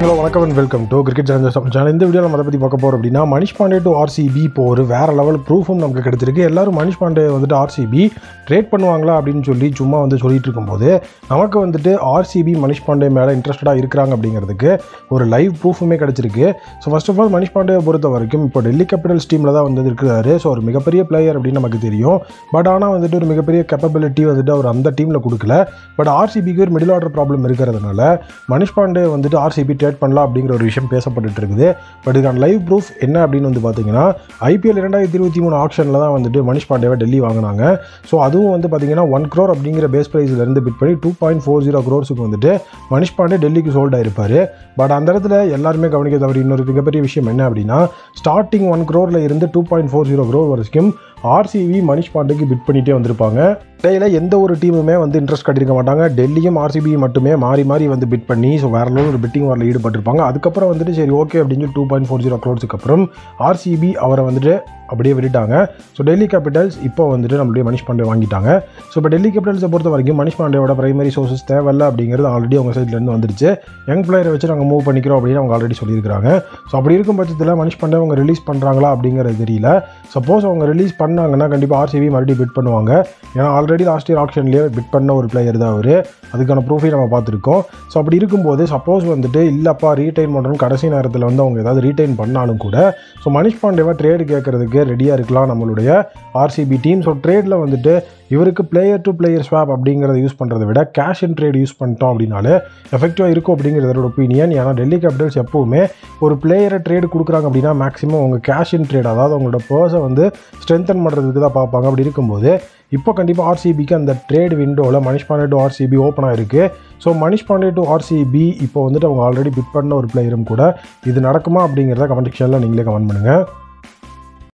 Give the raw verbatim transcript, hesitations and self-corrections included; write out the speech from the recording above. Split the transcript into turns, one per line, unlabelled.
Hello வணக்கம் and welcome to cricket challengers channel. இந்த video நம்ம அதை பற்றி பார்க்க போகிறோம் அப்படின்னா மனிஷ் பாண்டே டு ஆர்சிபி இப்போ ஒரு வேறு லெவல் ப்ரூஃபும் நமக்கு கிடைச்சிருக்கு. எல்லாரும் மனிஷ் பாண்டே வந்துட்டு ஆர்சிபி ட்ரேட் பண்ணுவாங்களா அப்படின்னு சொல்லி சும்மா வந்து சொல்லிட்டு இருக்கும்போது நமக்கு வந்துட்டு ஆர்சிபி மனிஷ் பாண்டே மேலே இன்ட்ரெஸ்டடாக இருக்கிறாங்க அப்படிங்கிறதுக்கு ஒரு லைவ் ப்ரூஃபுமே கிடச்சிருக்கு. So first of all Manish பாண்டேவை பொறுத்த வரைக்கும் இப்போ டெல்லி கேபிட்டல்ஸ் டீமில் தான் வந்து இருக்கிறாரு. ஸோ ஒரு மிகப்பெரிய பிளேயர் அப்படின்னு நமக்கு தெரியும். பட் ஆனால் வந்துட்டு ஒரு மிகப்பெரிய கேப்பபிலிட்டி வந்துட்டு அவர் அந்த டீமில் கொடுக்கல. பட் ஆர்சிபிக்கு ஒரு மிடில் ஆர்டர் ப்ராப்ளம் இருக்கிறதுனால மனிஷ் பாண்டே வந்துட்டு ஆர்சிபி ட்ரேட் பண்ணலாம் அப்படிங்கிற ஒரு விஷயம் பேசப்பட்டு இருக்குது. பட் இதுக்கான லைவ் ப்ரூஃப் என்ன அப்படின்னு வந்து பார்த்தீங்கன்னா ஐபிஎல் இரண்டாயிரத்தி இருபத்தி மூணு ஆப்ஷனில் தான் வந்துட்டு மனிஷ் பாண்டேவை டெல்லி வாங்கினாங்க. ஸோ அதுவும் வந்து பார்த்தீங்கன்னா ஒன் க்ரோர் அப்படிங்கிற பேஸ் ப்ரைஸ்லேருந்து பிட் பண்ணி டூ பாயிண்ட் ஃபோர் ஜீரோ க்ரோர்ஸுக்கு வந்துட்டு மனிஷ் பாண்டே டெல்லிக்கு சோல்ட் ஆயிருப்பார். பட் அந்த இடத்துல எல்லாருமே கவனிக்க தவிர இன்னொரு மிகப்பெரிய விஷயம் என்ன அப்படின்னா ஸ்டார்டிங் ஒன் க்ரோரில் இருந்து two point four zero crore வரைக்கும் ஆர்சிபி மனிஷ் பாண்டேக்கு பிட் பண்ணிகிட்டே வந்திருப்பாங்க. இடையில் எந்த ஒரு டீமுமே வந்து இன்ட்ரெஸ்ட் காட்டியிருக்க மாட்டாங்க. டெல்லியும் ஆர்சிபி மட்டுமே மாறி மாறி வந்து பிட் பண்ணி ஸோ வேற லெவல் ஒரு பிட்டிங் வாரில் ஈடுபட்டிருப்பாங்க. அதுக்கப்புறம் வந்துட்டு சரி ஓகே அப்படின்னு சொல்லி டூ பாயிண்ட் ஃபோர் ஜீரோ க்ரோர்ஸுக்கு அப்புறம் ஆர்சிபி அவரை வந்துட்டு அப்படியே விட்டுட்டாங்க. ஸோ டெல்லி கேபிட்டல்ஸ் இப்போ வந்துட்டு நம்மளுடைய மனிஷ் பாண்டே வாங்கிட்டாங்க. ஸோ இப்போ டெல்லி கேபிட்டல்ஸை பொறுத்த வரைக்கும் மனிஷ் பாண்டேயோட பிரைமரி சோர்சஸ் தேவையில்லை அப்படிங்கிறது ஆல்ரெடி அவங்க சைட்லேருந்து வந்துருச்சு. யங் பிளேயரை வச்சு நாங்கள் மூவ் பண்ணிக்கிறோம் அப்படின்னு அவங்க ஆல்ரெடி சொல்லியிருக்காங்க. ஸோ அப்படி இருக்கும் பட்சத்தில் மனிஷ் பாண்டே அவங்க ரிலீஸ் பண்ணுறாங்களா அப்படிங்கிறது தெரியல. சப்போஸ் அவங்க ரிலீஸ் பண்ணாங்கன்னா கண்டிப்பாக ஆர்சிபி மறுபடியும் பிட் பண்ணுவாங்க. ஏன்னா ஆல்ரெடி லாஸ்ட் இயர் ஆப்ஷன்லேயே பிட் பண்ண ஒரு பிளேயர் தான் அவர். அதுக்கான ப்ரூஃபையும் நம்ம பார்த்துருக்கோம். ஸோ அப்படி இருக்கும்போது சப்போஸ் வந்துட்டு இல்லைப்பா ரீட்டைன் பண்ணுறோன்னு கடைசி நேரத்தில் வந்து அவங்க ஏதாவது ரீட்டைன் பண்ணாலும் கூட ஸோ மனிஷ் பாண்டேவை ட்ரேடு கேட்கறதுக்கு ரெடியாக இருக்கலாம் நம்மளுடைய ஆர்சிபி டீம். ஸோ ட்ரேடில் வந்துட்டு இவருக்கு பிளேயர் டு பிளேயர் ஸ்வாப் அப்படிங்கிறத யூஸ் பண்ணுறதை விட கேஷ் இன் ட்ரேட் யூஸ் பண்ணிட்டோம் அப்படின்னாலே எஃபெக்டிவாக இருக்கும் அப்படிங்கிறதோட ஒப்பீனியன். ஏன்னா டெல்லி கேபிட்டல்ஸ் எப்போவுமே ஒரு பிளேயரை ட்ரேடு கொடுக்குறாங்க அப்படின்னா மேக்ஸிமம் அவங்க கேஷ் இன் ட்ரேட் அதாவது அவங்களோட பர்ஸை வந்து ஸ்ட்ரென்தன் பண்ணுறதுக்கு தான் பார்ப்பாங்க. அப்படி இருக்கும்போது இப்போ கண்டிப்பாக ஆர்சிபிக்கு அந்த ட்ரேட் விண்டோவில் மனிஷ் பாண்டே டு ஆர்சிபி ஓப்பனாக இருக்குது. So Manish Pandey to RCB இப்போ வந்துட்டு அவங்க ஆல்ரெடி பிட் பண்ண ஒரு பிளேயரும் கூட இது நடக்குமா அப்படிங்கிறத கமெண்ட் செக்ஷனில் நீங்களே கமெண்ட் பண்ணுங்கள்.